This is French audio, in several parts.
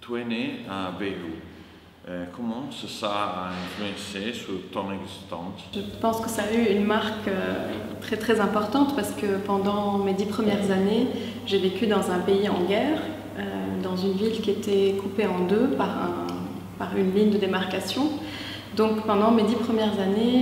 Tu es né à Beyrouth. Comment ça a influencé sur ton existence? Je pense que ça a eu une marque très très importante parce que pendant mes 10 premières années, j'ai vécu dans un pays en guerre, dans une ville qui était coupée en deux par une ligne de démarcation. Donc pendant mes 10 premières années,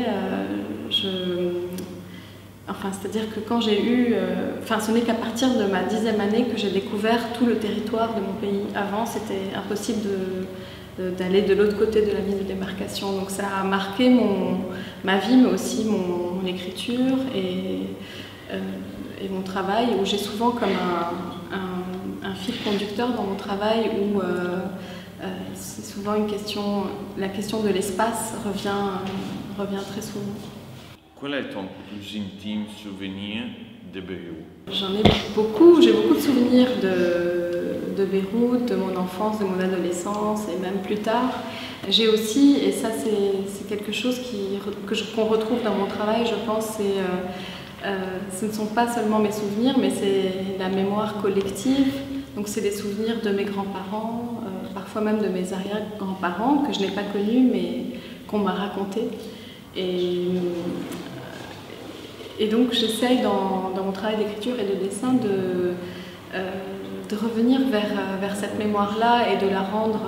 c'est-à-dire que quand j'ai eu... ce n'est qu'à partir de ma 10e année que j'ai découvert tout le territoire de mon pays. Avant, c'était impossible d'aller de l'autre côté de la ligne de démarcation. Donc ça a marqué ma vie, mais aussi mon écriture et mon travail, où j'ai souvent comme un fil conducteur dans mon travail, où c'est souvent la question de l'espace revient très souvent. Quel est ton plus intime souvenir de Beyrouth? J'en ai beaucoup, j'ai beaucoup de souvenirs de Beyrouth, de mon enfance, de mon adolescence et même plus tard. J'ai aussi, et ça c'est quelque chose qu'on retrouve dans mon travail, je pense, ce ne sont pas seulement mes souvenirs, mais c'est la mémoire collective. Donc c'est des souvenirs de mes grands-parents, parfois même de mes arrière-grands-parents que je n'ai pas connus mais qu'on m'a racontés. Et donc j'essaye dans mon travail d'écriture et de dessin de revenir vers cette mémoire-là et de la rendre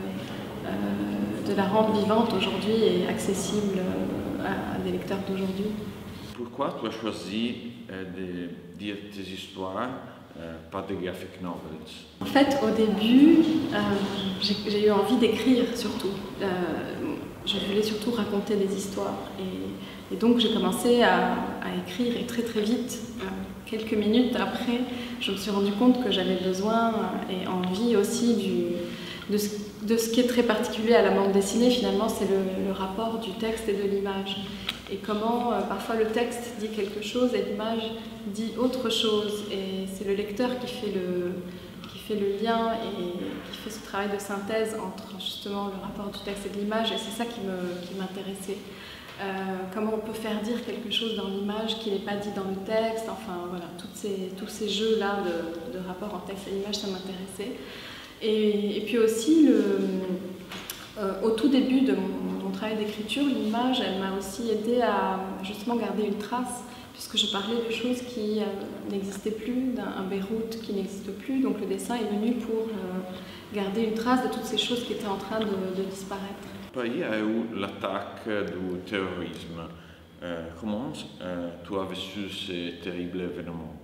vivante aujourd'hui et accessible à des lecteurs d'aujourd'hui. Pourquoi tu as choisi de dire tes histoires, pas des graphic novels? En fait, au début, j'ai eu envie d'écrire surtout. Je voulais surtout raconter des histoires. Et donc j'ai commencé à écrire et très très vite, quelques minutes après, je me suis rendu compte que j'avais besoin et envie aussi de ce qui est très particulier à la bande dessinée finalement, c'est le rapport du texte et de l'image. Et comment parfois le texte dit quelque chose et l'image dit autre chose. Et c'est le lecteur qui fait le lien et qui fait ce travail de synthèse entre justement le rapport du texte et de l'image. Et c'est ça qui m'intéressait. Comment on peut faire dire quelque chose dans l'image qui n'est pas dit dans le texte, enfin voilà, tous ces jeux-là de rapport en texte et l'image, ça m'intéressait. Et puis aussi, au tout début de mon travail d'écriture, l'image, elle m'a aussi aidé à justement garder une trace, puisque je parlais de choses qui n'existaient plus, d'un Beyrouth qui n'existe plus, donc le dessin est venu pour garder une trace de toutes ces choses qui étaient en train de disparaître. Poi il y a eu l'attaque du terrorisme. Comment tu as vécu ce terrible événement?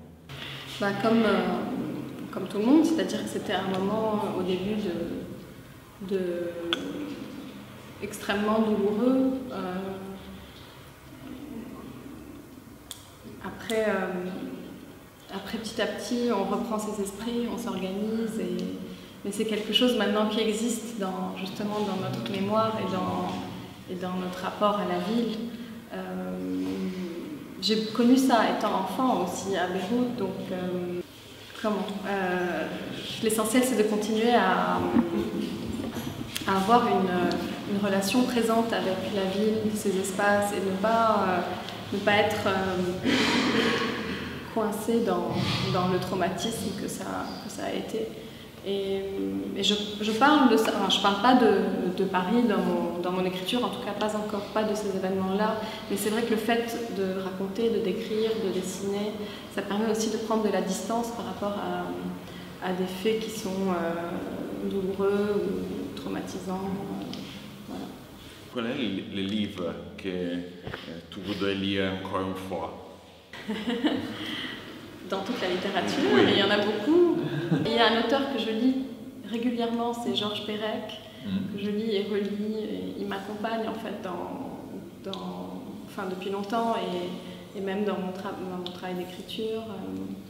Comme tout le monde, c'est-à-dire que c'était un moment au début extrêmement douloureux. Après, petit à petit, on reprend ses esprits, on s'organise, mais c'est quelque chose maintenant qui existe justement dans notre mémoire et dans notre rapport à la ville. J'ai connu ça étant enfant aussi à Beyrouth, donc l'essentiel c'est de continuer à avoir une relation présente avec la ville, ses espaces, et ne pas être coincé dans le traumatisme que ça a été. Et je parle de ça, enfin, je parle pas de Paris dans mon écriture, en tout cas pas de ces événements-là, mais c'est vrai que le fait de raconter, de décrire, de dessiner, ça permet aussi de prendre de la distance par rapport à des faits qui sont douloureux ou traumatisants. Voilà. Quel est le livre que tu voudrais lire encore une fois? Dans toute la littérature, oui. Il y en a beaucoup. Il y a un auteur que je lis régulièrement, c'est Georges Perec, que je lis et relis. Et il m'accompagne en fait depuis longtemps et même dans mon travail d'écriture.